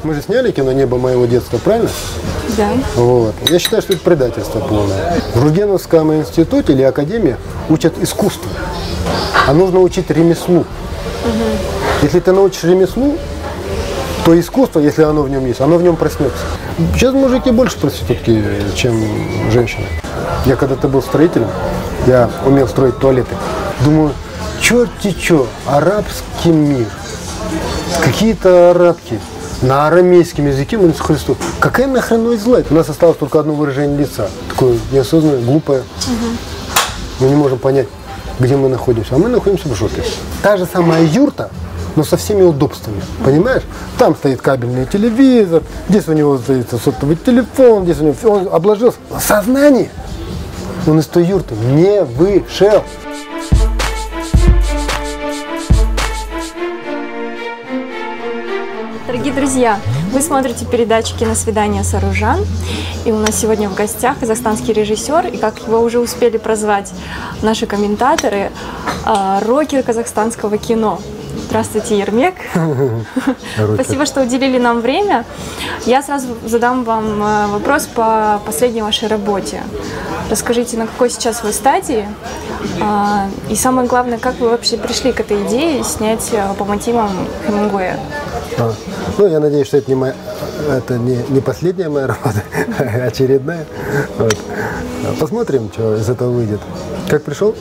Мы же сняли кино «Небо моего детства», правильно? Да. Вот. Я считаю, что это предательство полное. В Руденовском институте или академии учат искусству, а нужно учить ремеслу. Если ты научишь ремеслу, то искусство, если оно в нем есть, оно в нем проснется. Сейчас мужики больше проститутки, чем женщины. Я когда-то был строителем, я умел строить туалеты. Думаю, черти чё, арабский мир, какие-то арабки на арамейском языке молятся Христу. Какая нахрен зла? У нас осталось только одно выражение лица, такое неосознанное, глупое. Мы не можем понять, где мы находимся, а мы находимся в жопе. Та же самая юрта, но со всеми удобствами, понимаешь? Там стоит кабельный телевизор, здесь у него стоит сотовый телефон, здесь у него он обложился. Но сознание он из той юрты не вышел. Дорогие друзья, вы смотрите передачу «Киносвидание с Аружан», и у нас сегодня в гостях казахстанский режиссер, и как его уже успели прозвать наши комментаторы, рокер казахстанского кино. Здравствуйте, Ермек. Спасибо, что уделили нам время. Я сразу задам вам вопрос по последней вашей работе. Расскажите, на какой сейчас вы стадии? И самое главное, как вы вообще пришли к этой идее снять по мотивам Хемингуэя? Ну, я надеюсь, что это не последняя моя работа, а очередная. Вот. Посмотрим, что из этого выйдет. Как пришел?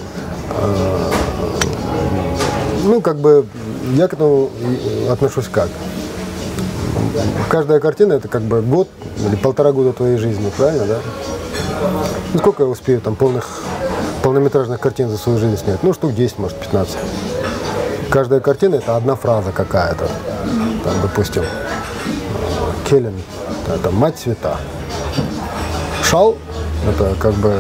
Ну, как бы, я к этому отношусь как? Каждая картина – это как бы год или 1,5 года твоей жизни, правильно, да? Ну, сколько я успею там полнометражных картин за свою жизнь снять? Ну, штук 10, может, 15. Каждая картина – это одна фраза какая-то. Там, допустим, Келлен – это «Мать свята». Шал – это как бы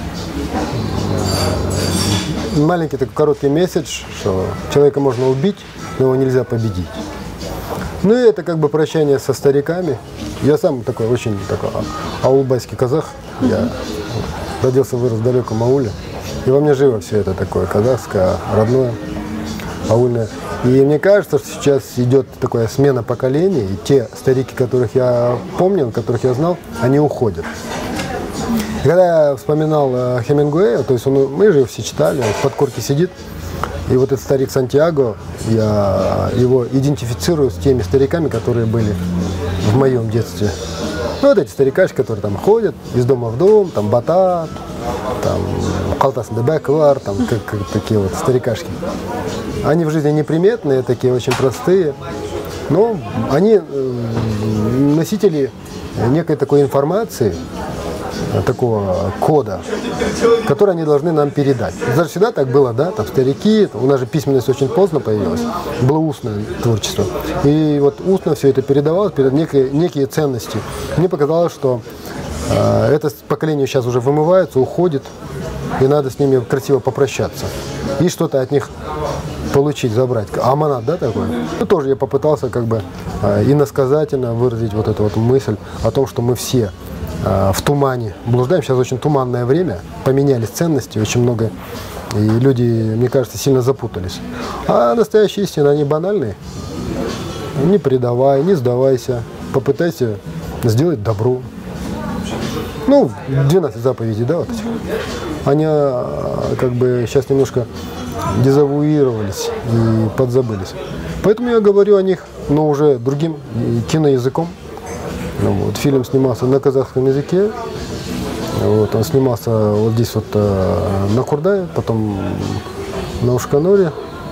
маленький такой короткий месседж, что человека можно убить, но его нельзя победить. Ну и это как бы прощание со стариками. Я сам такой очень такой аулбайский казах. Я родился, вырос в далеком ауле. И во мне живо все это такое казахское, родное, аульное. И мне кажется, что сейчас идет такая смена поколений. И те старики, которых я помнил, которых я знал, они уходят. И когда я вспоминал Хемингуэя, то есть мы же все читали, он в подкорке сидит, и вот этот старик Сантьяго, я его идентифицирую с теми стариками, которые были в моем детстве. Ну, вот эти старикашки, которые там ходят из дома в дом, там батат, там Калтасан Дебеквар, там как такие вот старикашки. Они в жизни неприметные, такие очень простые, но они носители некой такой информации, такого кода, который они должны нам передать. Даже всегда так было, да, там старики, у нас же письменность очень поздно появилась, было устное творчество. И вот устно все это передавалось, некие ценности. Мне показалось, что это поколение сейчас уже вымывается, уходит, и надо с ними красиво попрощаться. И что-то от них получить, забрать. Аманат, да, такой? Ну, тоже я попытался как бы иносказательно выразить вот эту вот мысль о том, что мы все в тумане блуждаем. Сейчас очень туманное время, поменялись ценности очень много, и люди, мне кажется, сильно запутались. А настоящие истины, они банальные. Не предавай, не сдавайся, попытайся сделать добро. Ну, 12 заповедей, да, вот эти. Они как бы сейчас немножко дезавуировались и подзабылись. Поэтому я говорю о них, но уже другим киноязыком. Вот, фильм снимался на казахском языке. Вот, он снимался вот здесь вот на Курдае, потом на Ушканоре.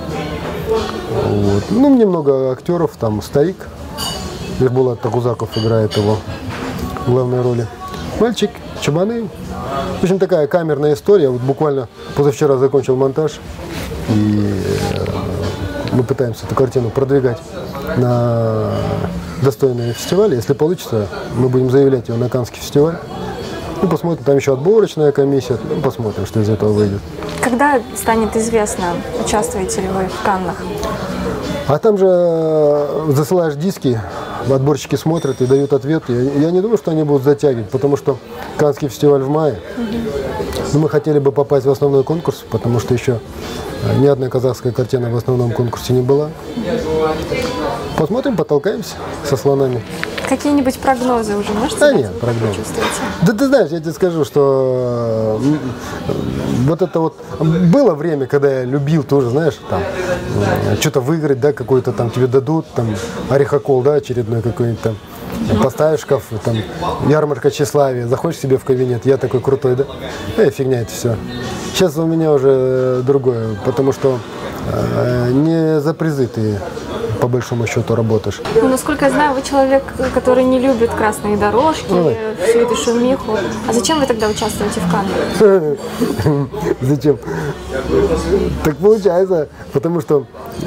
Вот. Ну, немного актеров, там старик, Ербулат Тагузаков играет его в главной роли. Мальчик, чабаны. В общем, такая камерная история. Вот буквально позавчера закончил монтаж, и мы пытаемся эту картину продвигать на достойные фестивали. Если получится, мы будем заявлять ее на Каннский фестиваль. Ну, посмотрим, там еще отборочная комиссия. Ну, посмотрим, что из этого выйдет. Когда станет известно, участвуете ли вы в Каннах? А там же засылаешь диски отборщики смотрят и дают ответ. Я не думаю, что они будут затягивать, потому что Каннский фестиваль в мае. Но мы хотели бы попасть в основной конкурс, потому что еще ни одна казахская картина в основном конкурсе не была. Посмотрим, потолкаемся со слонами. Какие-нибудь прогнозы уже можете? Да нет, прогнозы. Да ты знаешь, я тебе скажу, что вот это вот было время, когда я любил тоже, знаешь, там что-то выиграть, да, какой-то там тебе дадут, там орехокол, да, очередной какой-нибудь там. Поставишь шкаф, там, ярмарка тщеславия, заходишь себе в кабинет, я такой крутой, да? Фигня это все. Сейчас у меня уже другое, потому что не за призы ты по большому счету работаешь. Ну, насколько я знаю, вы человек, который не любит красные дорожки, всю эту шумиху. А зачем вы тогда участвуете в Каннах? Зачем? Так получается, потому что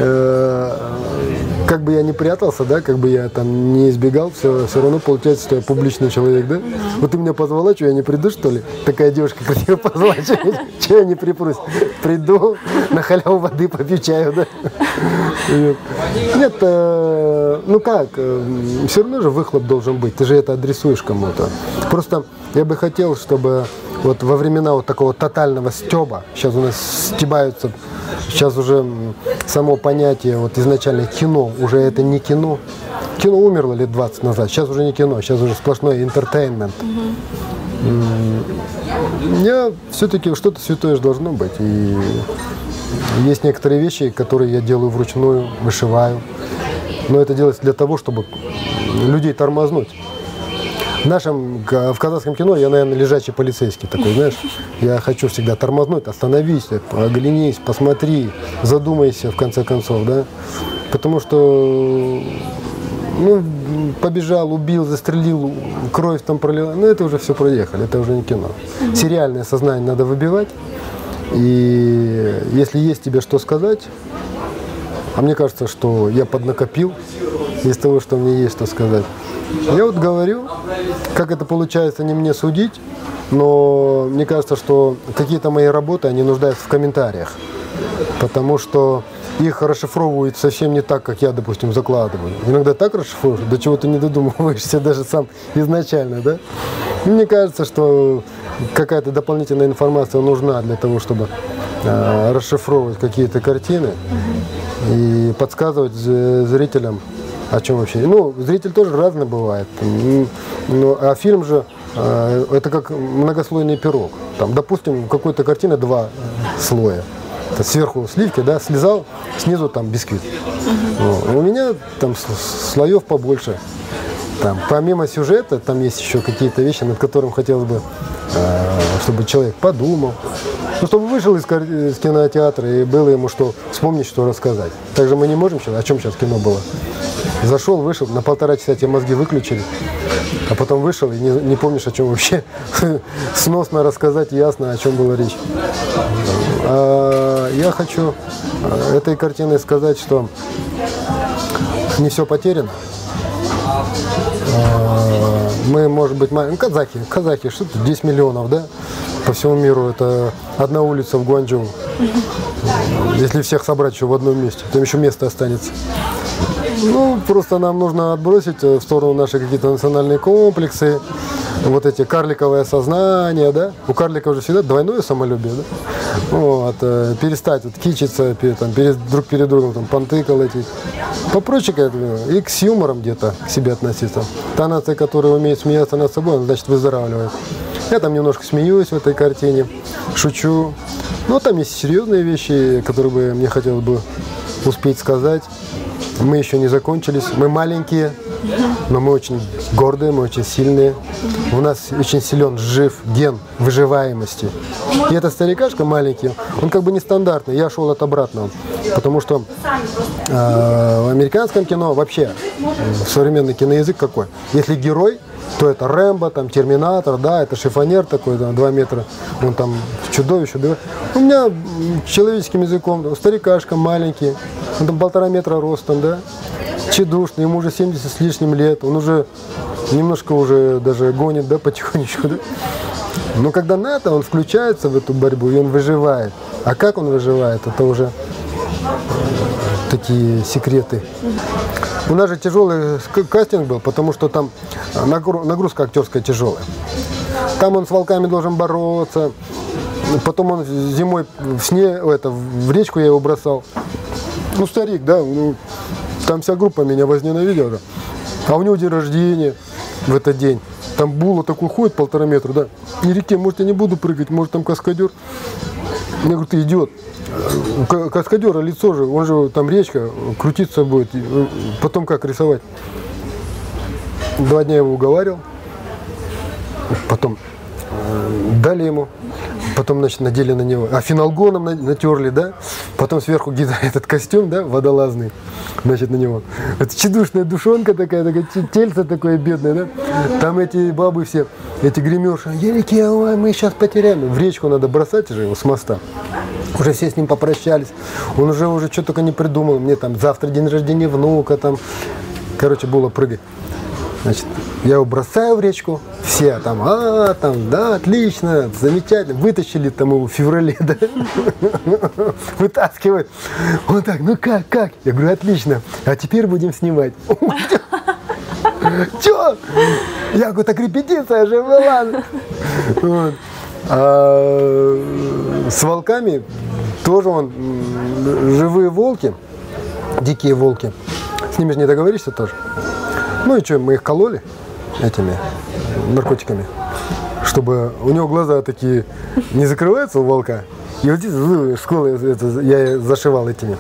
как бы я не прятался, да, как бы я там не избегал, все равно получается, что я публичный человек, да? Вот ты меня позвала, что я не приду, что ли? Такая девушка красиво позвала, что я не припрусь? Приду, на халяву воды попью чаю, да? Нет, ну как, все равно же выхлоп должен быть, ты же это адресуешь кому-то. Просто я бы хотел, чтобы вот во времена вот такого тотального стеба, сейчас у нас стебаются, сейчас уже само понятие вот изначально кино, уже это не кино. Кино умерло лет 20 назад, сейчас уже не кино, сейчас уже сплошной интертеймент. Я все-таки что-то святое же должно быть. И есть некоторые вещи, которые я делаю вручную, вышиваю. Но это делается для того, чтобы людей тормознуть. В казахском кино я, наверное, лежачий полицейский такой, знаешь. Я хочу всегда тормознуть, остановись, оглянись, посмотри, задумайся, в конце концов, да. Потому что, ну, побежал, убил, застрелил, кровь там пролила, ну, это уже все проехали, это уже не кино. Сериальное сознание надо выбивать, и если есть тебе что сказать, а мне кажется, что я поднакопил из того, что мне есть что сказать. Я вот говорю, как это получается, не мне судить, но мне кажется, что какие-то мои работы, они нуждаются в комментариях, потому что их расшифровывают совсем не так, как я, допустим, закладываю. Иногда так расшифруешь, до чего ты не додумываешься даже сам изначально, да? Мне кажется, что какая-то дополнительная информация нужна для того, чтобы расшифровывать какие-то картины и подсказывать зрителям, о чем вообще. Ну, зритель тоже разный бывает. Ну, а фильм же это как многослойный пирог. Там, допустим, у какой-то картины 2 слоя. Это сверху сливки, да, слезал, снизу там бисквит. У меня там слоев побольше. Там, помимо сюжета, там есть еще какие-то вещи, над которыми хотелось бы, чтобы человек подумал. Ну, чтобы вышел из кинотеатра и было ему что вспомнить, что рассказать. Также мы не можем сейчас, о чем сейчас кино было. Зашел, вышел, на 1,5 часа тебе мозги выключили, а потом вышел и не помнишь, о чем вообще сносно рассказать, ясно, о чем была речь. Я хочу этой картиной сказать, что не все потеряно. Мы, может быть, казахи, что-то 10 миллионов, да, по всему миру, это одна улица в Гуанчжоу. Если всех собрать еще в одном месте, там еще место останется. Ну, просто нам нужно отбросить в сторону наши какие-то национальные комплексы, вот эти карликовое сознание, да. У карликов же всегда двойное самолюбие, да. Вот, перестать вот кичиться друг перед другом, там, понты колотить. Попроще и с юмором где-то к себе относиться. Та нация, которая умеет смеяться над собой, она, значит, выздоравливает. Я там немножко смеюсь в этой картине, шучу. Но там есть серьезные вещи, которые бы мне хотелось бы успеть сказать. Мы еще не закончились, мы маленькие, но мы очень гордые, мы очень сильные. У нас очень силен ген выживаемости. И этот старикашка маленький, он как бы нестандартный, я шел от обратного. Потому что в американском кино вообще современный киноязык какой? Если герой, то это Рэмбо, там, Терминатор, да, это шифонер такой, там, 2 метра, он там чудовище. Да. У меня человеческим языком, старикашка маленький, он там 1,5 метра ростом, да, тщедушный, ему уже 70 с лишним лет, он уже немножко уже даже гонит, да, потихонечку, да. Но когда надо, он включается в эту борьбу, и он выживает. А как он выживает, это уже такие секреты. У нас же тяжелый кастинг был, потому что там нагрузка актерская тяжелая. Там он с волками должен бороться. Потом он зимой в речку я его бросал. Ну, старик, да, там вся группа меня возненавидела. А у него день рождения в этот день. Там була такой ходит 1,5 метра, да. И реке, может, я не буду прыгать, может, там каскадер. Я говорю, ты идиот. У каскадера лицо же, он же там речка, крутиться будет. Потом как рисовать? 2 дня его уговаривал. Потом дали ему. Потом, значит, надели на него, феналгоном натерли, да, потом сверху этот костюм, да, водолазный, значит, на него. Это чудушная душонка такая тельце такое бедное, да. Там эти бабы все, эти гримерши, Елики, мы сейчас потеряем. В речку надо бросать же его с моста. Уже все с ним попрощались. Он уже что только не придумал. Мне там завтра день рождения внука, там, короче, было прыгать. Значит, я его бросаю в речку, все там, да, отлично, замечательно, вытащили там его в феврале, да, вытаскивают. Он так, ну как? Я говорю, отлично, а теперь будем снимать. Чё? Я говорю, так репетиция же была. Вот. А с волками тоже он, живые волки, дикие волки, с ними же не договоришься тоже. Ну и что, мы их кололи этими наркотиками, чтобы у него глаза такие не закрываются у волка. И вот здесь в школе я зашивал этими,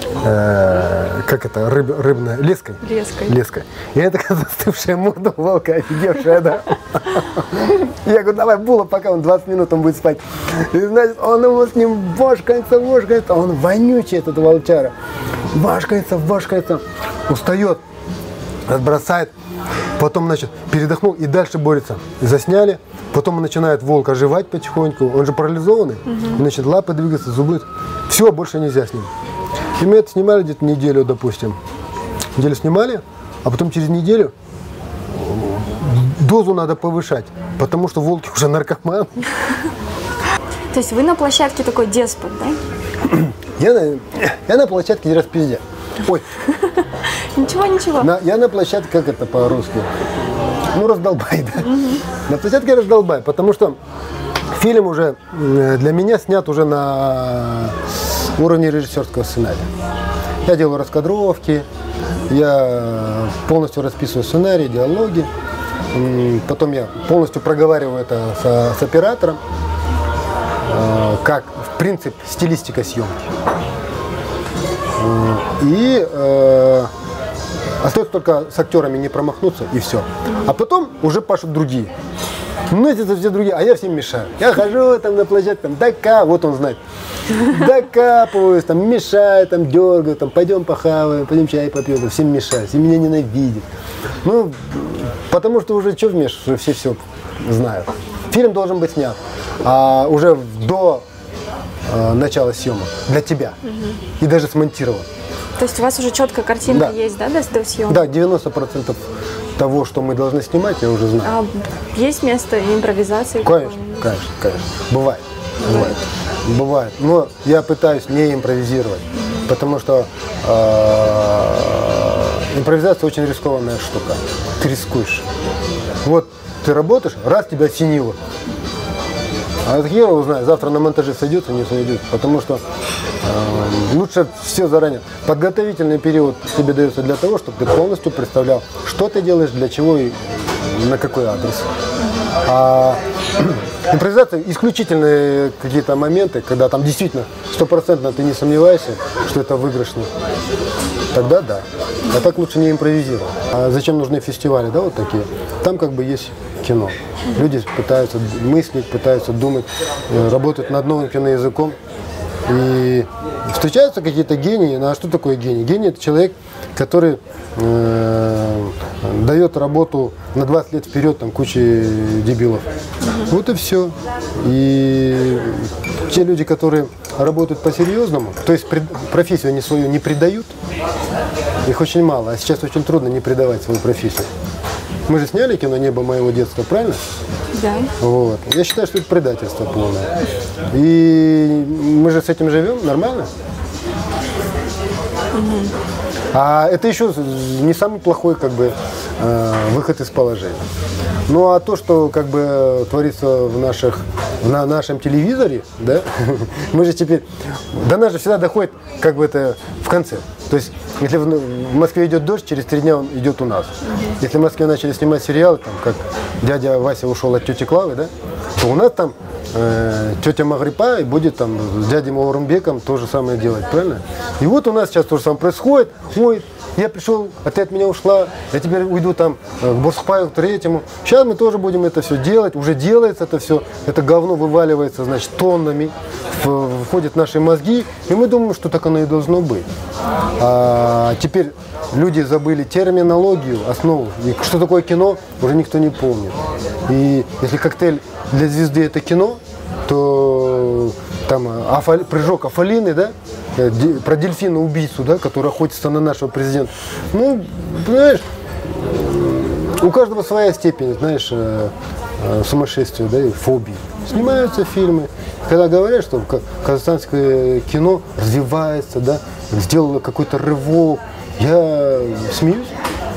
рыбной леской. Леской. И это такая застывшая морда у волка, офигевшая, да. Я говорю, давай Була, пока он 20 минут он будет спать. И значит, он его с ним вошкается, он вонючий, этот волчара. Вошкается, устает. Отбросает, потом, значит, передохнул и дальше борется. Засняли, потом он начинает волк оживать потихоньку, он же парализованный, значит, лапы двигаются, зубы, все, больше нельзя с ним. И мы это снимали где-то неделю, допустим. Неделю снимали, а потом через неделю дозу надо повышать, потому что волки уже наркоманы. То есть вы на площадке такой деспот, да? Я на площадке не распиздя. Ой. Ничего. Я на площадке, как это по-русски? Ну, раздолбай, да. На площадке раздолбай, потому что фильм уже для меня снят уже на уровне режиссерского сценария. Я делаю раскадровки, я полностью расписываю сценарий, диалоги. Потом я полностью проговариваю это с оператором, как, в принципе, стилистика съемки. И остается только с актерами не промахнуться, и все. А потом уже пашут другие. Ну, эти все другие, а я всем мешаю. Я хожу там на площадке, там, вот он знает. Докапываюсь, там, мешаю, там, дергаю, там, пойдем похаваем, пойдем чай попьем, там, всем мешаю, все меня ненавидят. Ну, потому что уже что вмешиваешь, уже все знают. Фильм должен быть снят уже до начала съемок для тебя. И даже смонтирован. То есть у вас уже четкая картинка есть, да, до съемок? Да, 90% того, что мы должны снимать, я уже знаю. А есть место импровизации? Конечно. Бывает. Но я пытаюсь не импровизировать, потому что импровизация очень рискованная штука. Ты рискуешь. Вот ты работаешь, раз тебя осенило. А от хера узнаю, завтра на монтаже сойдется, не сойдет, потому что лучше все заранее. Подготовительный период тебе дается для того, чтобы ты полностью представлял, что ты делаешь, для чего и на какой адрес. А импровизация — исключительные какие-то моменты, когда там действительно 100% ты не сомневаешься, что это выигрышно. Тогда да. А так лучше не импровизировать. А зачем нужны фестивали, да, вот такие? Там как бы есть кино. Люди пытаются мыслить, пытаются думать, работают над новым киноязыком. И встречаются какие-то гении. Ну а что такое гений? Гений — это человек, который дает работу на 20 лет вперед там куче дебилов. Вот и все. И те люди, которые работают по-серьезному, то есть профессию они свою не предают, их очень мало. А сейчас очень трудно не предавать свою профессию. Мы же сняли кино «Небо моего детства», правильно? Да. Вот. Я считаю, что это предательство полное. И мы же с этим живем нормально. А это еще не самый плохой как бы выход из положения. Ну а то, что как бы творится на нашем телевизоре, да, мы же теперь, до нас же всегда доходит как бы это в конце. То есть, если в Москве идет дождь, через 3 дня он идет у нас. Если в Москве начали снимать сериалы, там, как дядя Вася ушел от тети Клавы, да, то у нас там тетя Магрипа и будет там с дядей Маурумбеком то же самое делать, правильно? И вот у нас сейчас то же самое происходит. Ой, я пришел, а ты от меня ушла, я теперь уйду там к Борсхпаю, к третьему. Сейчас мы тоже будем это все делать, уже делается это все. Это говно вываливается, значит, тоннами, входит в наши мозги, и мы думаем, что так оно и должно быть. А теперь люди забыли терминологию, основу. И что такое кино, уже никто не помнит. И если коктейль для звезды это кино, то там прыжок Афалины, да, про дельфина-убийцу, да, который охотится на нашего президента. Ну, понимаешь, у каждого своя степень, знаешь, сумасшествия, да, и фобии. Снимаются фильмы. Когда говорят, что казахстанское кино развивается, да, сделало какой-то рывок, я смеюсь.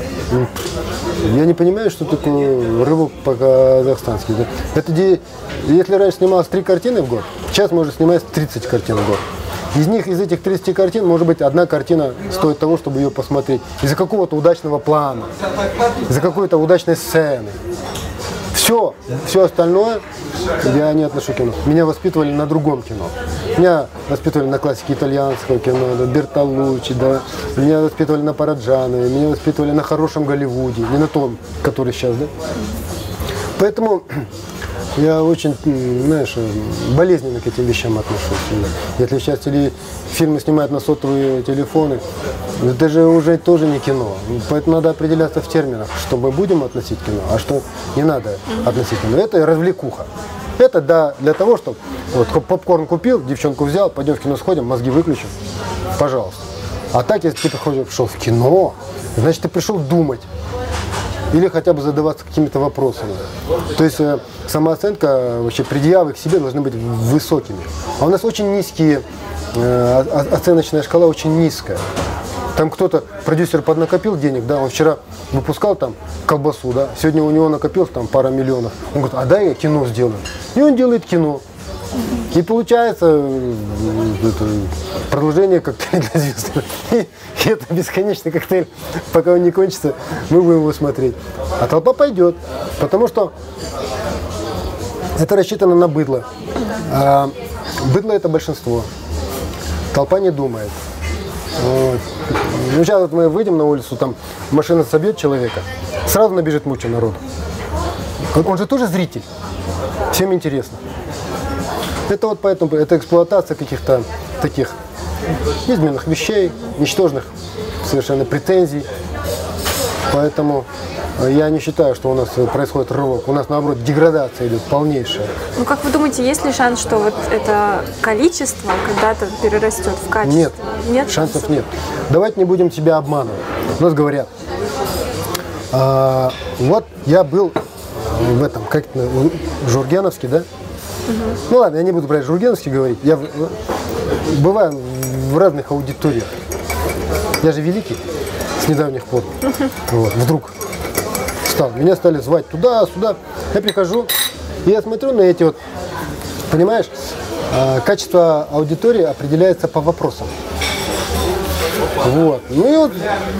Я не понимаю, что такое рывок по-казахстански. Это если раньше снималось 3 картины в год, сейчас можно снимать 30 картин в год. Из этих 30 картин, может быть, одна картина стоит того, чтобы ее посмотреть. Из-за какого-то удачного плана, из-за какой-то удачной сцены. Все остальное я не отношу к кино. Меня воспитывали на другом кино. Меня воспитывали на классике итальянского кино, да, Бертолуччи, да. Меня воспитывали на Параджанове, меня воспитывали на хорошем Голливуде, не на том, который сейчас, да. Поэтому я очень, знаешь, болезненно к этим вещам отношусь. Если сейчас фильмы снимают на сотовые телефоны, это же уже тоже не кино. Поэтому надо определяться в терминах, что мы будем относить кино, а что не надо относить кино. Это развлекуха. Это для того, чтобы вот, попкорн купил, девчонку взял, пойдем в кино сходим, мозги выключим, пожалуйста. А так, если ты пришел в кино, значит, ты пришел думать. Или хотя бы задаваться какими-то вопросами. То есть самооценка, вообще предъявы к себе должны быть высокими. А у нас очень низкие, оценочная шкала очень низкая. Там кто-то, продюсер поднакопил денег, да, он вчера выпускал там колбасу, да, сегодня у него накопилось там пара миллионов. Он говорит, а дай я кино сделаю. И он делает кино. И получается продолжение коктейля для звезд. И это бесконечный коктейль. Пока он не кончится, мы будем его смотреть. А толпа пойдет, потому что это рассчитано на быдло. А быдло это большинство. Толпа не думает. Вот. Ну, сейчас вот мы выйдем на улицу, там машина собьет человека, сразу набежит муча народу. Он же тоже зритель. Всем интересно. Это вот поэтому, это эксплуатация каких-то таких низменных вещей, ничтожных совершенно претензий. Поэтому я не считаю, что у нас происходит рывок. У нас, наоборот, деградация идет полнейшая. Ну, как вы думаете, есть ли шанс, что вот это количество когда-то перерастет в качество? Нет, шансов нет. Давайте не будем себя обманывать. У нас говорят, вот я был в этом, как-то, Жургеновске, да? Ну ладно, я не буду про Жургеновский говорить. Я бываю в разных аудиториях. Я же великий с недавних пор. Вот, вдруг стал. Меня стали звать туда-сюда. Я прихожу, и я смотрю на эти вот, понимаешь, качество аудитории определяется по вопросам. Вот. Ну и вот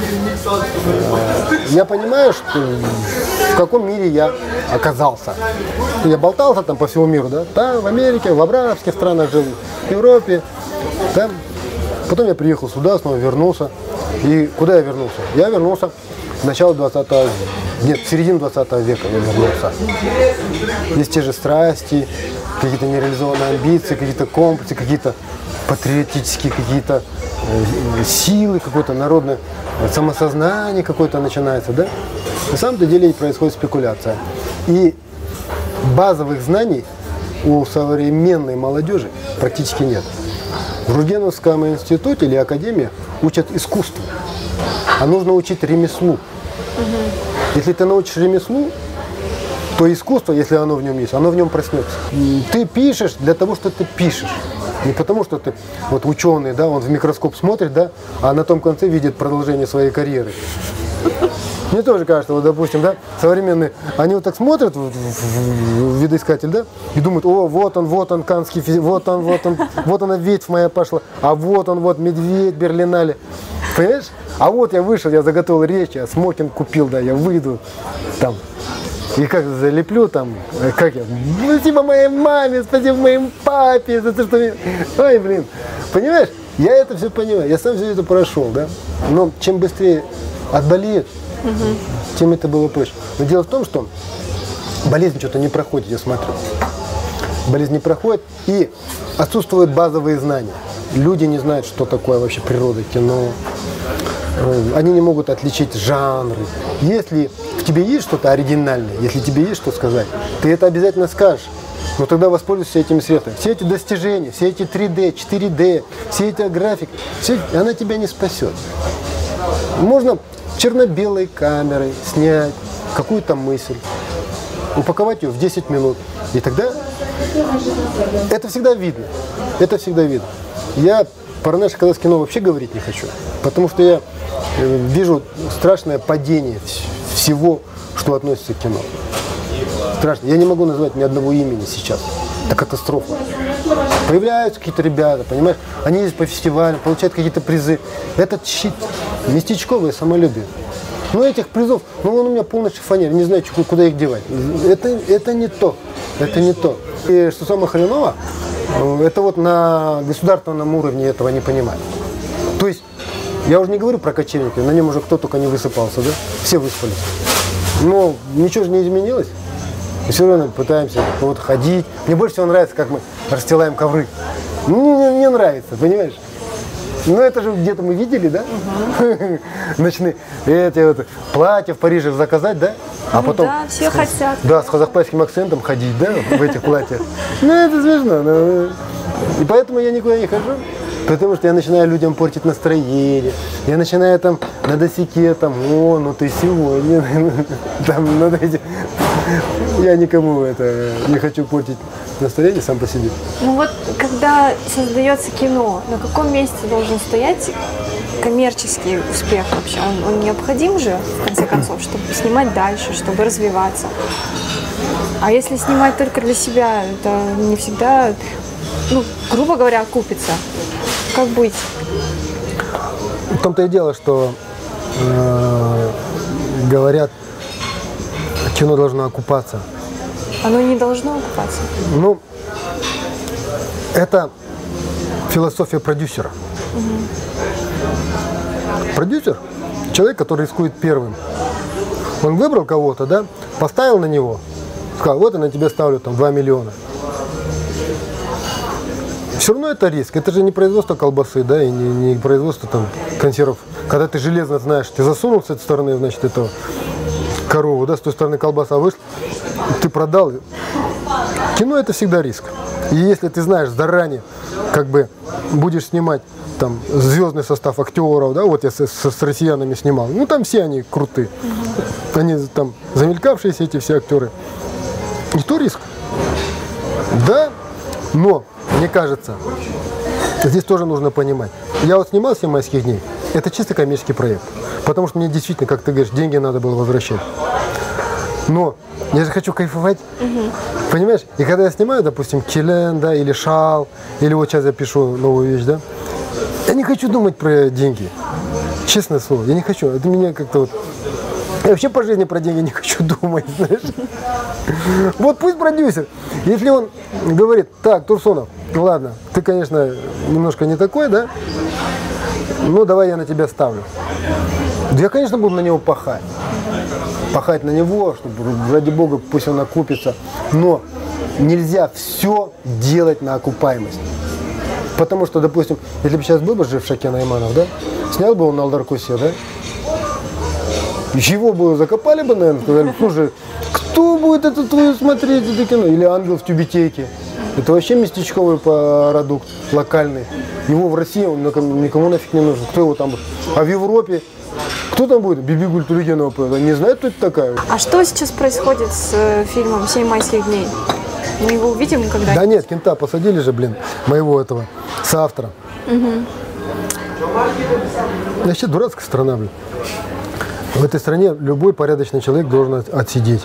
я понимаю, что в каком мире я оказался. Я болтался там по всему миру, да? Там, в Америке, в арабских странах жил, в Европе. Там. Потом я приехал сюда, снова вернулся. И куда я вернулся? Я вернулся в начало 20 века. Нет, в середину 20 века я вернулся. Есть те же страсти, какие-то нереализованные амбиции, какие-то комплексы, какие-то патриотические какие-то силы, какое-то народное самосознание какое-то начинается, да? На самом деле происходит спекуляция. И базовых знаний у современной молодежи практически нет. В Жургеновском институте или академии учат искусству, а нужно учить ремеслу. Если ты научишь ремеслу, то искусство, если оно в нем есть, оно в нем проснется. Ты пишешь для того, что ты пишешь. Не потому, что ты вот ученый, да, он в микроскоп смотрит, да, а на том конце видит продолжение своей карьеры. Мне тоже кажется, вот, допустим, да, современные, они вот так смотрят в видоискатель, да, и думают, о, вот он, канский физик, вот она ветвь моя пошла, а вот он, вот медведь, Берлинале. Понимаешь? А вот я вышел, я заготовил речь, я смокинг купил, да, я выйду там. И как залеплю там, как я, спасибо моей маме, спасибо моему папе, за то, что мне... Ой, блин, понимаешь, я это все понимаю, я сам все это прошел, да, но чем быстрее отболеет, тем это было проще. Но дело в том, что болезнь что-то не проходит, я смотрю. Болезнь не проходит, и отсутствуют базовые знания. Люди не знают, что такое вообще природа кино. Они не могут отличить жанры. Если в тебе есть что-то оригинальное, если тебе есть что сказать, ты это обязательно скажешь. Но тогда воспользуйся этими средствами. Все эти достижения, все эти 3D, 4D, все эти графики, она тебя не спасет. Можно черно-белой камерой снять какую-то мысль, упаковать ее в 10 минут. И тогда это всегда видно. Это всегда видно. Я про наше казахское кино вообще говорить не хочу, потому что я вижу страшное падение всего, что относится к кино. Страшно. Я не могу назвать ни одного имени сейчас. Это катастрофа. Появляются какие-то ребята, понимаешь? Они ездят по фестивалям, получают какие-то призы. Это местечковое самолюбие. Но этих призов, он у меня полный шифонер, не знаю, куда их девать. Это не то. Это не то. И что самое хреново, это вот на государственном уровне этого не понимают. То есть, я уже не говорю про кочевника, на нем уже кто только не высыпался, да? Все выспались. Но ничего же не изменилось. И все равно пытаемся вот ходить. Мне больше всего нравится, как мы расстилаем ковры. Мне нравится, понимаешь? Ну это же где-то мы видели, да? Ночные эти вот платья в Париже заказать, да? А потом да, все хотят. Да, с казахстанским акцентом ходить, да, в этих платьях. Ну это смешно. И поэтому я никуда не хожу. Потому что я начинаю людям портить настроение. Я начинаю там на досяке, там, ну ты сегодня. Там, я никому это не хочу портить настроение сам по себе. Ну вот, когда создается кино, на каком месте должен стоять коммерческий успех вообще? Он необходим же, в конце концов, чтобы снимать дальше, чтобы развиваться. А если снимать только для себя, это не всегда, грубо говоря, окупится. Как быть? В том-то и дело, что говорят, кино должно окупаться. Оно не должно окупаться. Это философия продюсера. Продюсер – человек, который рискует первым. Он выбрал кого-то, да, поставил на него, сказал, вот я на тебя ставлю там 2 миллиона. Все равно это риск. Это же не производство колбасы, да, и не производство там консервов. Когда ты железно знаешь, ты засунул с этой стороны, значит, эту корову, да, с той стороны колбаса вышла, ты продал. Кино – это всегда риск. И если ты знаешь заранее, как бы будешь снимать там звездный состав актеров, да, вот я с россиянами снимал, там все они крутые. Они там замелькавшиеся, эти все актеры. И то риск. Да, но мне кажется, здесь тоже нужно понимать. Я вот снимал «7 майских дней». Это чисто коммерческий проект. Потому что мне действительно, как ты говоришь, деньги надо было возвращать. Но я же хочу кайфовать. Понимаешь? И когда я снимаю, допустим, Челен, да, или Шал, или вот сейчас я пишу новую вещь, да, я не хочу думать про деньги. Честное слово, я не хочу. Это меня как-то вот... Я вообще по жизни про деньги не хочу думать, знаешь. Вот пусть продюсер. Если он говорит, так, Турсунов, ладно, ты, конечно, немножко не такой, да? Ну, давай я на тебя ставлю. Да я, конечно, буду на него пахать. Пахать на него, чтобы, ради бога, пусть он окупится. Но нельзя все делать на окупаемость. Потому что, допустим, если бы сейчас был бы жив Шакен Айманов, да? Снял бы он на Алдаркусе, да? Его бы закопали бы, наверное, сказали, слушай, кто будет это твое смотреть, это кино? Или «Ангел в тюбетейке». Это вообще местечковый продукт, локальный. Его в России он никому нафиг не нужен. Кто его там будет? А в Европе кто там будет? Бибигуль Тургенова. Не знает, кто это такая. А что сейчас происходит с фильмом «7 майских дней»? Мы его увидим когда-нибудь? Да нет, кента посадили же, блин, моего этого соавтора. Вообще дурацкая страна, блин. В этой стране любой порядочный человек должен отсидеть.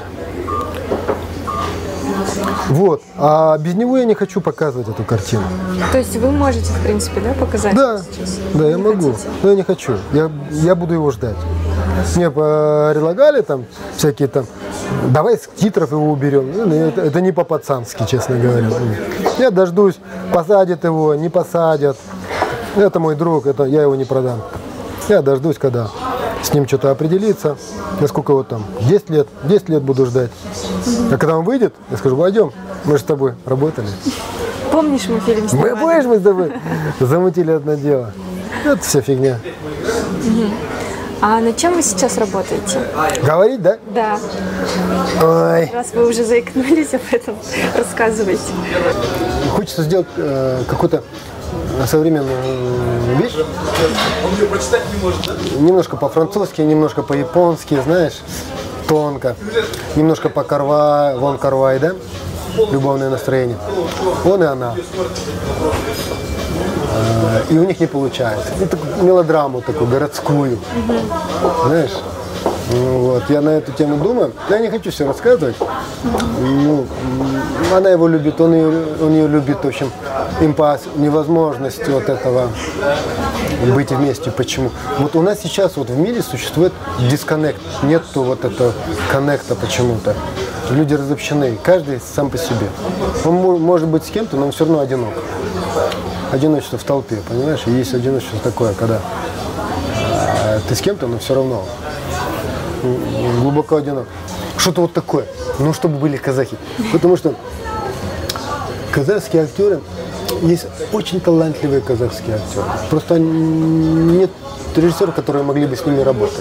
Вот. А без него я не хочу показывать эту картину. То есть вы можете, в принципе, да, показать? Да, сейчас? да, я Не могу, хотите? но я не хочу. Я буду его ждать. Мне предлагали там всякие там, давай с титров его уберем. Ну, это не по-пацански, честно говоря. Я дождусь, посадят его, не посадят. Это мой друг, я его не продам. Я дождусь, когда с ним что-то определится, насколько вот там, 10 лет буду ждать. А когда он выйдет, я скажу, пойдем, мы же с тобой работали. Помнишь, мы фильм снимали? Помнишь, мы с тобой замутили одно дело. Это вся фигня. А над чем вы сейчас работаете? Говорить, да? Да. Ой. Раз вы уже заикнулись об этом, рассказывайте. Хочется сделать какую-то современную вещь. Немножко по-французски, немножко по-японски, знаешь, тонко. Немножко Вон Кар-вай, да? Любовное настроение. Он и она. И у них не получается. Это мелодраму такую, городскую. Знаешь? Вот. Я на эту тему думаю. Я не хочу все рассказывать. Ну, она его любит, он ее любит. В общем, импас, невозможность вот этого быть вместе. Почему? Вот у нас сейчас вот в мире существует дисконнект. Нету вот этого коннекта почему-то. Люди разобщены, каждый сам по себе. Он может быть с кем-то, но он все равно одинок. Одиночество в толпе, понимаешь? И есть одиночество такое, когда ты с кем-то, но все равно глубоко одинок. Что-то вот такое. Ну, чтобы были казахи. Потому что казахские актеры, есть очень талантливые казахские актеры. Просто нет режиссеров, которые могли бы с ними работать.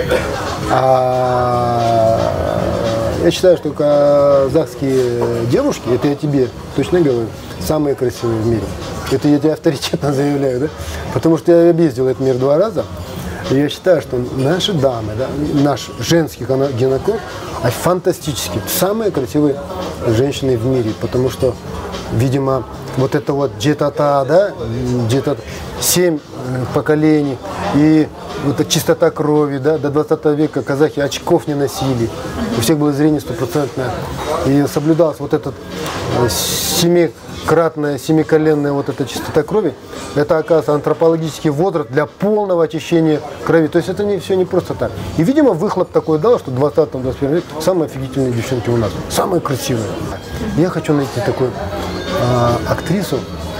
Я считаю, что казахские девушки, это я тебе точно говорю, самые красивые в мире. Это я тебе авторитетно заявляю, да? Потому что я объездил этот мир 2 раза. И я считаю, что наши дамы, да, наш женский гинеколог, фантастические, самые красивые женщины в мире. Потому что, видимо, вот это вот джетата, да, где-то 7 поколений, и вот эта чистота крови, да, до 20 века казахи очков не носили, у всех было зрение 100%, и соблюдалась вот эта семиколенная вот эта чистота крови. Это, оказывается, антропологический возраст для полного очищения крови. То есть это все не просто так. И, видимо, выхлоп такой дал, что в 20-21 веке самые офигительные девчонки у нас, самые красивые. Я хочу найти такую актрису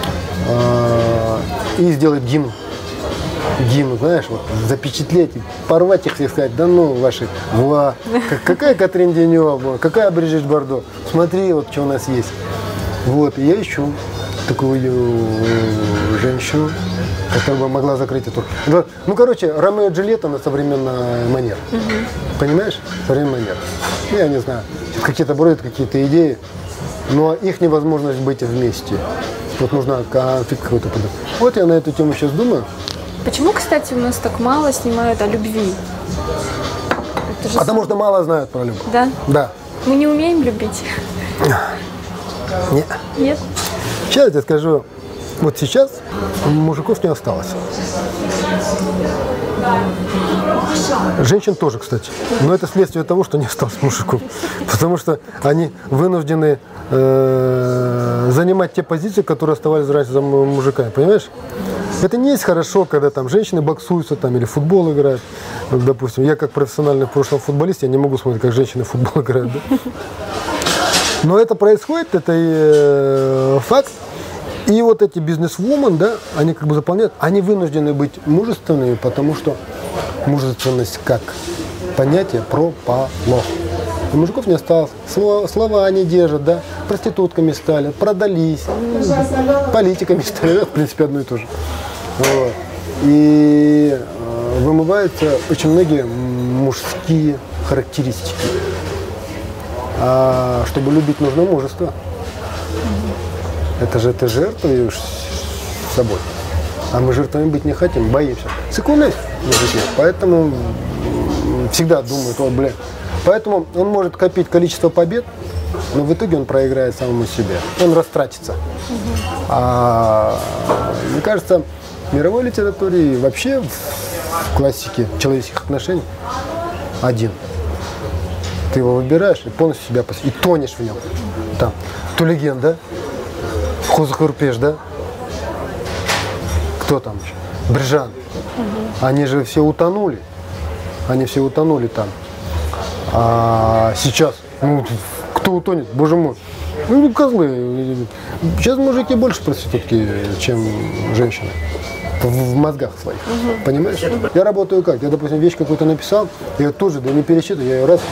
и сделать гимн, знаешь, вот запечатлеть, порвать их и сказать, да ну ваши, какая Катрин Денева, какая Брижит Бардо, смотри, вот что у нас есть. Вот, и я ищу такую женщину, которая бы могла закрыть эту. Ну, короче, Ромео и Джульетта на современный манер. Понимаешь? Современный манер. Я не знаю, какие-то бродят какие-то идеи, но их невозможность быть вместе. Вот нужна конфликт какой-то. Вот я на эту тему сейчас думаю. Почему, кстати, у нас так мало снимают о любви? Потому что мало знают про любовь. Да? Да. Мы не умеем любить? Нет. Нет? Сейчас я тебе скажу, вот сейчас мужиков не осталось. Женщин тоже, кстати. Но это следствие того, что не осталось мужиков. Потому что они вынуждены занимать те позиции, которые оставались раньше за мужиками. Понимаешь? Это не есть хорошо, когда там женщины боксуются там, или футбол играют. Допустим, я как профессиональный в прошлом футболист, я не могу смотреть, как женщины в футбол играют. Да? Но это происходит, это и факт. И вот эти бизнес-вумен, да, они как бы заполняют, они вынуждены быть мужественными, потому что мужественность как понятие пропало. У мужиков не осталось. Слова они держат, да, проститутками стали, продались, политиками стали, да, в принципе, одно и то же. Вот. И вымываются очень многие мужские характеристики. А чтобы любить, нужно мужество. Это же ты жертвуешь собой. А мы жертвами быть не хотим, боимся. Сыкуны мужики. Поэтому всегда думают, о, бля. Поэтому он может копить количество побед, но в итоге он проиграет самому себе. Он растратится. Мне кажется, в мировой литературе и вообще в классике человеческих отношений один. Ты его выбираешь и полностью себя и тонешь в нем. Там Тулеген, да? Хузахурпеш, да? Кто там еще? Брижан. Они же все утонули. Они все утонули там. А сейчас, ну, кто утонет? Боже мой. Ну, козлы. Сейчас мужики больше проститутки, чем женщины. В мозгах своих. Понимаешь? Я работаю как? Я, допустим, вещь какую-то написал, я тоже, да не пересчитываю, я ее раз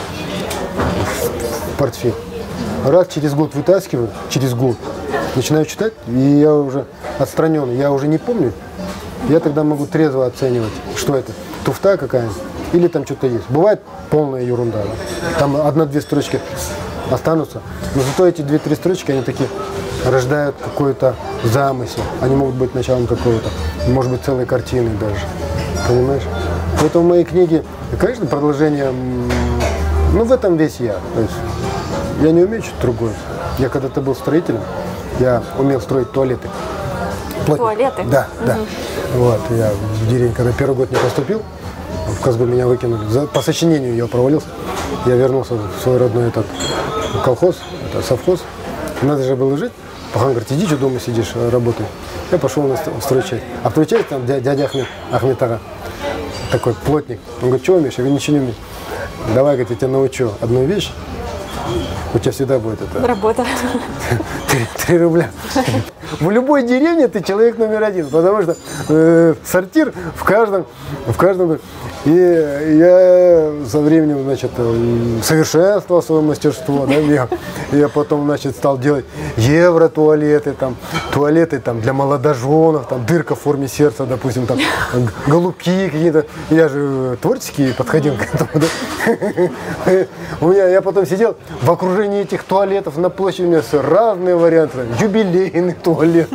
в портфель. Раз через год вытаскиваю, через год. Начинаю читать, и я уже отстранен, я уже не помню. Я тогда могу трезво оценивать, что это, туфта какая-нибудь, или там что-то есть. Бывает полная ерунда. Да? Там одна-две строчки останутся, но зато эти 2-3 строчки, они такие рождают какой-то замысел. Они могут быть началом какого-то, может быть, целой картины даже. Понимаешь? Поэтому мои книги, конечно, продолжение, ну, в этом весь я. То есть я не умею что-то другое. Я когда-то был строителем, я умел строить туалеты. Туалеты? Да, да. Вот, я в деревне, когда первый год не поступил, в Казгу меня выкинули. По сочинению я провалился. Я вернулся в свой родной этот колхоз, это совхоз. Надо же было жить. Пахан говорит, иди, что дома сидишь, работай. Я пошел на стройчасть. А в стройчасть там дядя Ахмед Ага, такой плотник. Он говорит, что умеешь? Я говорю, ничего не умею. Давай, говорит, я тебя научу одну вещь. У тебя всегда будет это... Работа. 3 рубля. В любой деревне ты человек номер один, потому что сортир в каждом. И я со временем, значит, совершенствовал свое мастерство. Да? Я потом, значит, стал делать евро-туалеты, туалеты для молодоженов, там дырка в форме сердца, допустим, там голубки какие-то. Я же творчески подходил к этому. Да? Я потом сидел в окружении этих туалетов на площади, у меня разные варианты. Юбилейный туалет,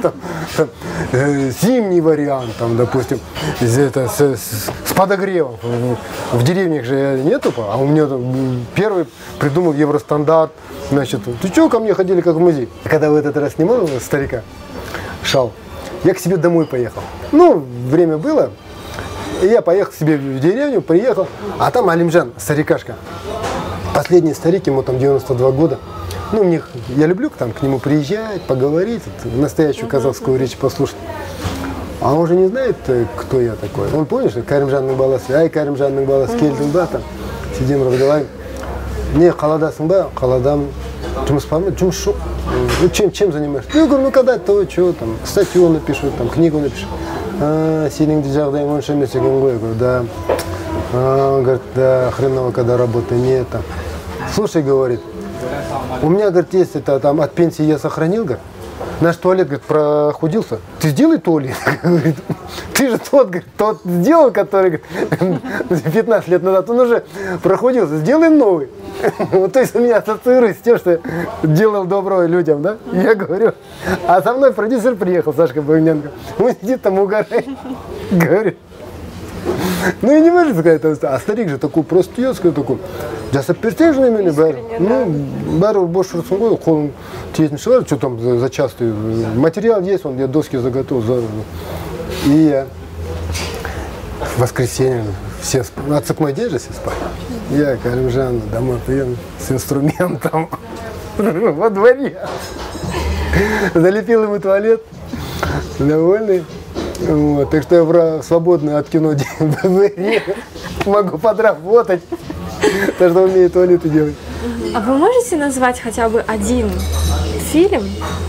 зимний вариант, допустим, с подогревом. В деревнях же нету, а у меня первый придумал евростандарт. Значит, ты что, ко мне ходили как в музей? Когда в этот раз снимал старика, шал, я к себе домой поехал. Ну, время было, и я поехал к себе в деревню, приехал, а там Алимжан, старикашка. Последний старик, ему там 92 года. Ну, я люблю к нему приезжать, поговорить, настоящую казахскую речь послушать. А он же не знает, кто я такой. Он помнит, что Каримжанның баласы, Каримжанның баласы, келдің ба, там, сидим, разговариваем. Не, қаладасың ба? Қаладамын. Жұмыс бар ма? Жұмыс жоқ. Ну, чем занимаешься? Я говорю, когда то, что, там, статью напишу, там, книгу напишу. Сенің де жағдайың онша емес екен ғой. Я говорю, да. Он говорит, да, хреново, когда работы нет. Там. Слушай, говорит, у меня, говорит, есть это, там, от пенсии я сохранил, говорит. Наш туалет, говорит, прохудился. Ты сделай туалет. Ты же тот сделал, который, говорит, 15 лет назад, он уже прохудился. Сделай новый. Вот, то есть у меня ассоциируется с тем, что я делал добро людям, да? Я говорю. А со мной продюсер приехал, Сашка Богненко. Он сидит там, угорает. Говорит. Ну и не может сказать, а старик же такой простецкий, такой. Жасап берсең мені бәрі. Ну, бәрі бош ұрсын ғой, қолың тиетін шығар, что там за частый. Материал есть, я доски заготовил. И я в воскресенье, все отцепной день же все спали. Я, Каримжан, домой приеду с инструментом во дворе. Залепил ему туалет, довольный. Вот, так что я свободно от кино могу подработать, то, что умею туалеты делать. А вы можете назвать хотя бы один фильм,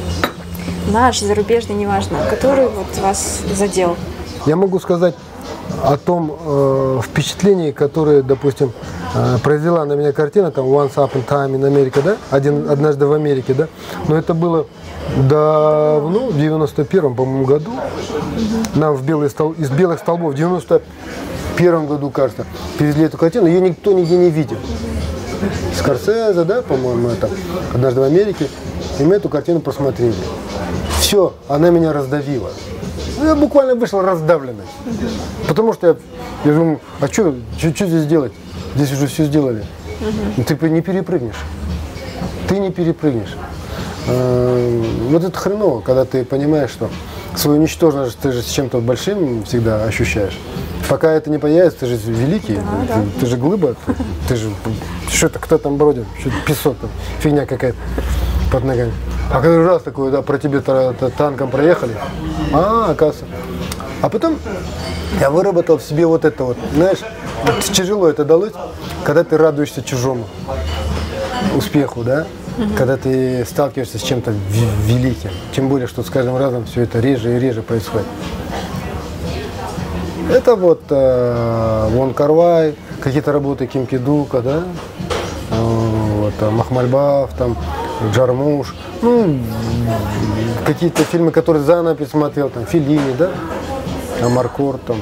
наш, зарубежный, неважно, который вот вас задел? Я могу сказать о том впечатлении, которое, допустим, произвела на меня картина, там Once Upon a Time in America, да? Однажды в Америке, да? Но это было давно, в 91-м, по-моему, году. Нам из белых столбов в 91-м году, кажется, привезли эту картину, ее никто нигде не видел. Скорсезе, да, по-моему, это «Однажды в Америке», и мы эту картину просмотрели. Все, она меня раздавила. Я буквально вышел раздавленный. Потому что я думаю, а что здесь делать? Здесь уже все сделали. Ты не перепрыгнешь. ты не перепрыгнешь. Вот это хреново, когда ты понимаешь, что свою ничтожность ты же с чем-то большим всегда ощущаешь. Пока это не появится, ты же великий, ты же глыба, ты же, что это, кто там бродит, что-то песок, там, фигня какая-то под ногами. А когда раз такой, да, про тебе танком проехали, оказывается. А потом я выработал в себе вот это вот, знаешь, вот тяжело это далось, когда ты радуешься чужому успеху, да? Когда ты сталкиваешься с чем-то великим, тем более, что с каждым разом все это реже и реже происходит. Это вот Вон Кар-вай, какие-то работы Ким Ки-дука, да, вот, Махмальбаф, там, Джармуш, ну, какие-то фильмы, которые заново пересмотрел, там, Феллини, да, Амаркорд, там.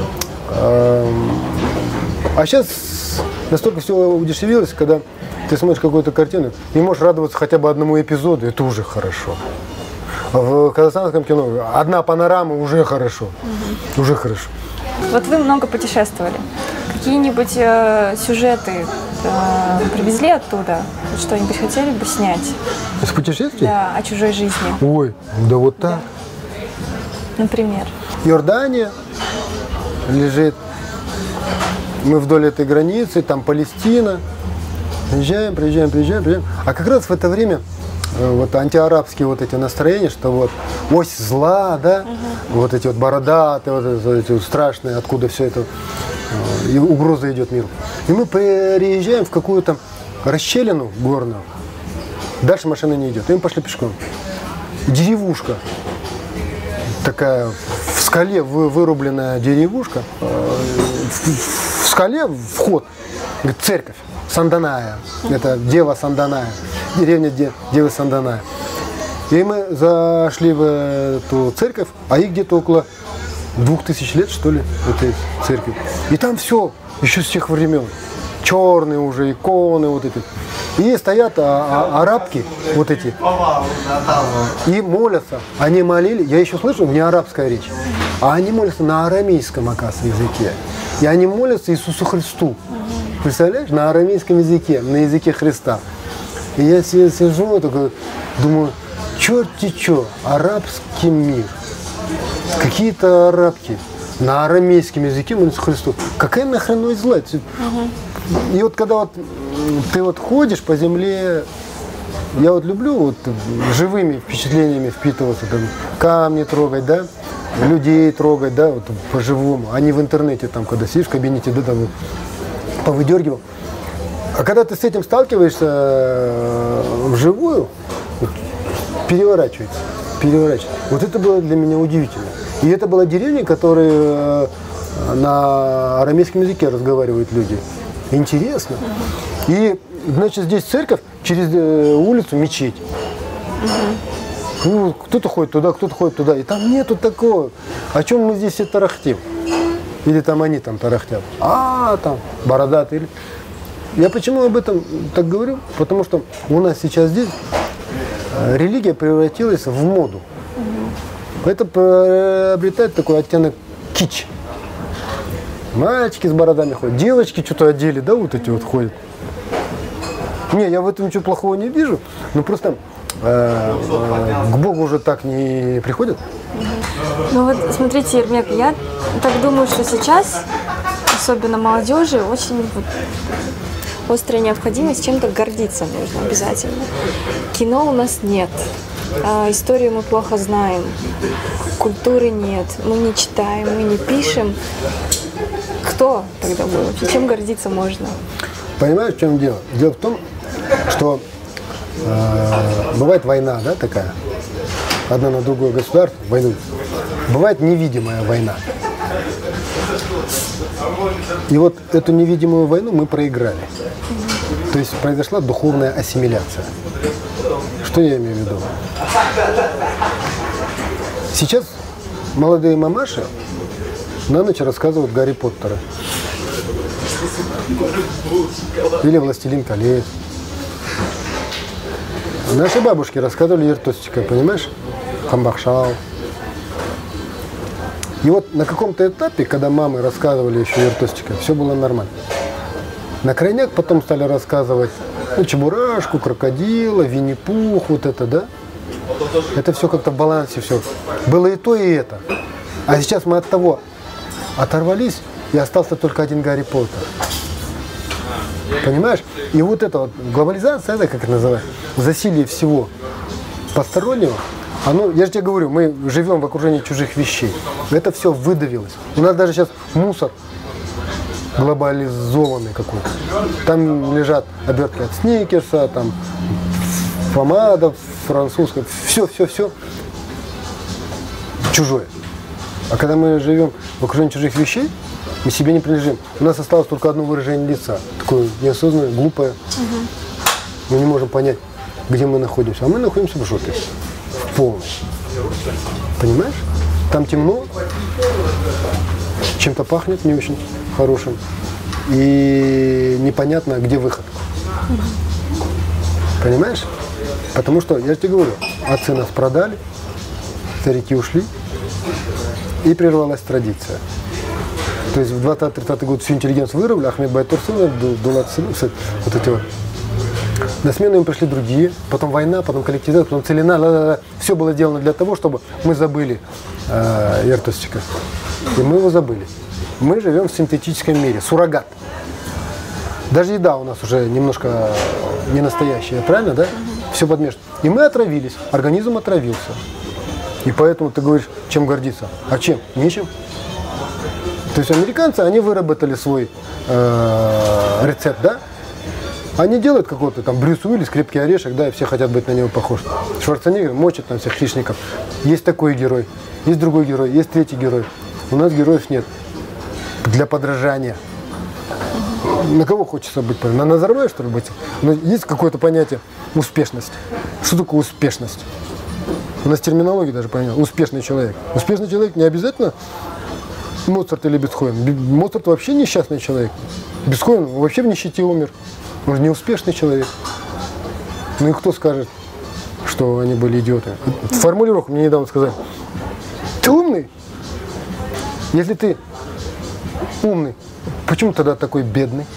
А сейчас настолько все удешевилось, когда ты смотришь какую-то картину и можешь радоваться хотя бы одному эпизоду, это уже хорошо. В казахстанском кино одна панорама уже хорошо. Уже хорошо. Вот вы много путешествовали. Какие-нибудь сюжеты привезли оттуда? Что-нибудь хотели бы снять? Из путешествий? Да, о чужой жизни. Ой, да вот так. Да. Например? Иордания лежит. Мы вдоль этой границы, там Палестина. Приезжаем. А как раз в это время вот антиарабские вот эти настроения, что вот ось зла, да, вот эти вот бородатые, вот эти вот страшные, откуда все это, и угроза идет миру. И мы приезжаем в какую-то расщелину горную, дальше машина не идет, и мы пошли пешком. Деревушка, такая в скале вырубленная деревушка, в скале вход, говорит, церковь. Санданая, это Дева Санданая, деревня Девы Санданая. И мы зашли в эту церковь, а ей где-то около 2000 лет, что ли, этой церкви. И там все, еще с тех времен, черные уже иконы вот эти. И стоят арабки вот эти, и молятся. Они молили, я еще слышу, не арабская речь, а они молятся на арамейском, оказывается, языке. И они молятся Иисусу Христу. Представляешь, на арамейском языке, на языке Христа. И я сижу, такой, думаю, черти чё, арабский мир. Какие-то арабки на арамейском языке молятся Христу. Какая нахрен зла? И вот когда вот ты вот ходишь по земле, я вот люблю вот живыми впечатлениями впитываться, там, камни трогать, да, людей трогать, да, вот по-живому, а не в интернете, там, когда сидишь в кабинете, да, там, повыдергивал. А когда ты с этим сталкиваешься вживую, вот, переворачивается. Вот это было для меня удивительно. И это была деревня, которая на арамейском языке разговаривают люди. Интересно. И, значит, здесь церковь, через улицу мечеть. Ну, кто-то ходит туда, кто-то ходит туда. И там нету такого. О чем мы здесь все тарахтим? Или там они там тарахтят. Там бородатые. Я почему об этом так говорю? Потому что у нас сейчас здесь религия превратилась в моду. Это приобретает такой оттенок кич. Мальчики с бородами ходят, девочки что-то одели, да, вот эти вот ходят. Не, я в этом ничего плохого не вижу, но просто к Богу уже так не приходят. Ну вот, смотрите, Ермек, я так думаю, что сейчас, особенно молодежи, очень острая необходимость чем-то гордиться нужно обязательно. Кино у нас нет, историю мы плохо знаем, культуры нет, мы не читаем, мы не пишем. Кто тогда будет? Чем гордиться можно? Понимаешь, в чем дело? Дело в том, что бывает война, да, такая, одна на другое государство, войну. Бывает невидимая война. И вот эту невидимую войну мы проиграли. То есть произошла духовная ассимиляция. Что я имею в виду? Сейчас молодые мамаши на ночь рассказывают Гарри Поттера. Или Властелин колец. Наши бабушки рассказывали Ертостика, понимаешь? Хамбахшал. И вот на каком-то этапе, когда мамы рассказывали еще Ертостика, все было нормально. На крайняк потом стали рассказывать Ну, Чебурашку, крокодила, Винни-Пух, вот это, да? Это все как-то в балансе все. Было и то, и это. А сейчас мы от того оторвались, и остался только один Гарри Поттер. Понимаешь? И вот эта вот глобализация, это как это называется, засилие всего постороннего, оно, я же тебе говорю, мы живем в окружении чужих вещей. Это все выдавилось. У нас даже сейчас мусор глобализованный какой-то. Там лежат обертки от Сникерса, там помада французская, все чужое. А когда мы живем в окружении чужих вещей, мы себе не принадлежим. У нас осталось только одно выражение лица, такое неосознанное, глупое. Мы не можем понять, где мы находимся. А мы находимся в жопе, в полной. Понимаешь? Там темно, чем-то пахнет не очень хорошим. И непонятно, где выход. Понимаешь? Потому что, я же тебе говорю, отцы нас продали, старики ушли, и прервалась традиция. То есть в 20-30 год всю интеллигенцию вырвали, Ахмед Байтурсунов, Дулат Сылымов, вот эти вот. На смену им пришли другие, потом война, потом коллективизация, потом целина. Все было сделано для того, чтобы мы забыли Ертусчика. И мы его забыли. Мы живем в синтетическом мире, суррогат. Даже еда у нас уже немножко не настоящая, правильно, да? Все подмешано. И мы отравились, организм отравился. И поэтому ты говоришь, чем гордиться? А чем? Нечем. То есть американцы, они выработали свой рецепт, да? Они делают какой-то там Брюс Уиллис, крепкий орешек, да, и все хотят быть на него похожи. Шварценеггер мочит там всех хищников. Есть такой герой, есть другой герой, есть третий герой. У нас героев нет. Для подражания. На кого хочется быть? На Назарбаева, что ли, быть? Но есть какое-то понятие успешность. Что такое успешность? У нас терминология даже поменялась. Успешный человек. Успешный человек не обязательно Моцарт или Бетховен. Моцарт вообще несчастный человек. Бетховен вообще в нищете умер. Он же не успешный человек. Ну и кто скажет, что они были идиоты? Формулировку мне недавно сказали. Ты умный? Если ты умный, почему тогда такой бедный?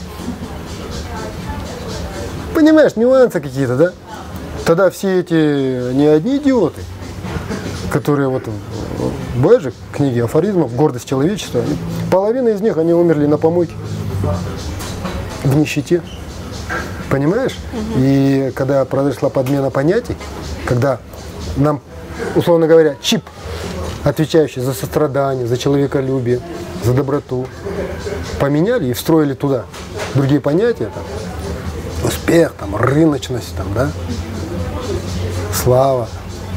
Понимаешь, нюансы какие-то, да? Тогда все эти не одни идиоты, которые вот, бывают же книги афоризмов «Гордость человечества», половина из них, они умерли на помойке, в нищете. Понимаешь? И когда произошла подмена понятий, когда нам, условно говоря, чип, отвечающий за сострадание, за человеколюбие, за доброту, поменяли и встроили туда другие понятия, там, успех, там, рыночность, там, да, слава.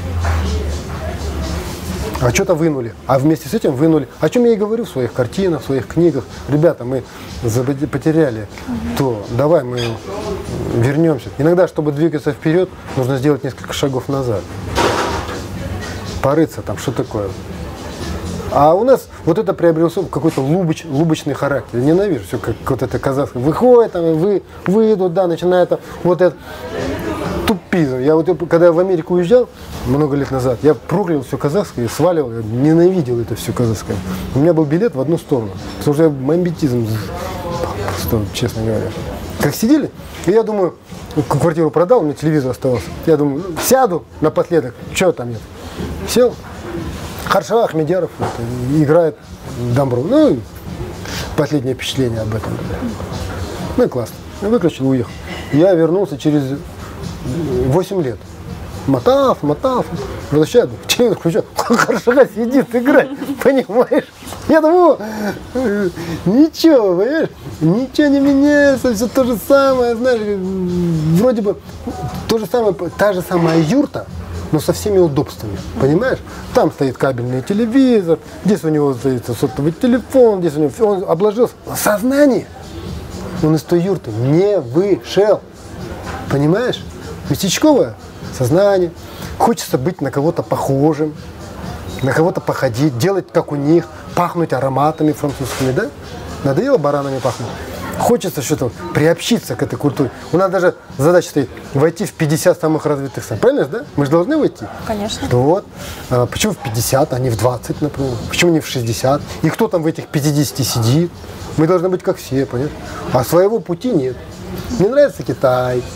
А что-то вынули. А вместе с этим вынули. О чем я и говорю в своих картинах, в своих книгах. Ребята, мы потеряли то. Давай мы вернемся. Иногда, чтобы двигаться вперед, нужно сделать несколько шагов назад. Порыться там, что такое. А у нас вот это приобрело какой-то лубочный характер. Я ненавижу все, как вот это казахское. Выходит, там, выйдут, да, начинает там, вот это. Тупизм. Я вот когда в Америку уезжал много лет назад, я проклял все казахское, сваливал, я ненавидел это все казахское. У меня был билет в одну сторону, потому что я мамбетизм, просто, честно говоря. Как сидели, и я думаю, квартиру продал, у меня телевизор оставался. Я думаю, сяду напоследок, что там нет. Сел, Харшава Ахмедяров играет Дамбру. Ну, последнее впечатление об этом. Ну и классно. Выключил, уехал. Я вернулся через 8 лет. Мотав, возвращаю, телевизор включаю, хорошо сидит, играет, понимаешь? Я думаю, ничего, понимаешь, ничего не меняется, все то же самое, знаешь, вроде бы то же самое, та же самая юрта, но со всеми удобствами, понимаешь? Там стоит кабельный телевизор, здесь у него стоит сотовый телефон, здесь у него, он обложился, но сознание, он из той юрты не вышел, понимаешь? Местечковое сознание, хочется быть на кого-то похожим, на кого-то походить, делать как у них, пахнуть ароматами французскими, да? Надоело баранами пахнуть. Хочется что-то приобщиться к этой культуре. У нас даже задача стоит войти в 50 самых развитых стран. Правильно, да? Мы же должны войти. Конечно. Вот. Почему в 50, а не в 20, например? Почему не в 60? И кто там в этих 50 сидит? Мы должны быть как все, понимаешь? А своего пути нет. Мне нравится Китай.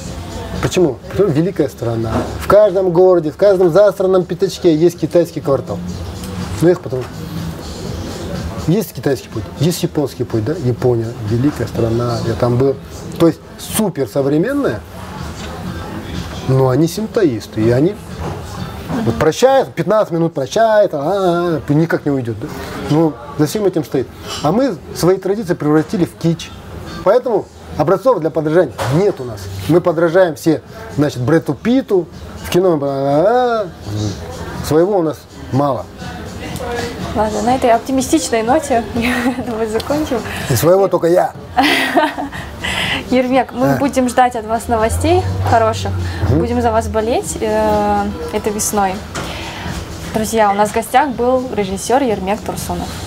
Почему? Потому что великая страна. В каждом городе, в каждом застранном пятачке есть китайский квартал. Ну их потом... Есть китайский путь, есть японский путь, да? Япония, великая страна, я там был. То есть супер современная, но они синтоисты, и они вот прощают, 15 минут прощает, никак не уйдет. Да? Ну, за всем этим стоит. А мы свои традиции превратили в кич. Поэтому образцов для подражания нет у нас. Мы подражаем все, значит, Брэду Питту, в кино своего у нас мало. Ладно, на этой оптимистичной ноте мы закончим. И своего только я. Ермек, мы будем ждать от вас новостей хороших. Будем за вас болеть этой весной. Друзья, у нас в гостях был режиссер Ермек Турсунов.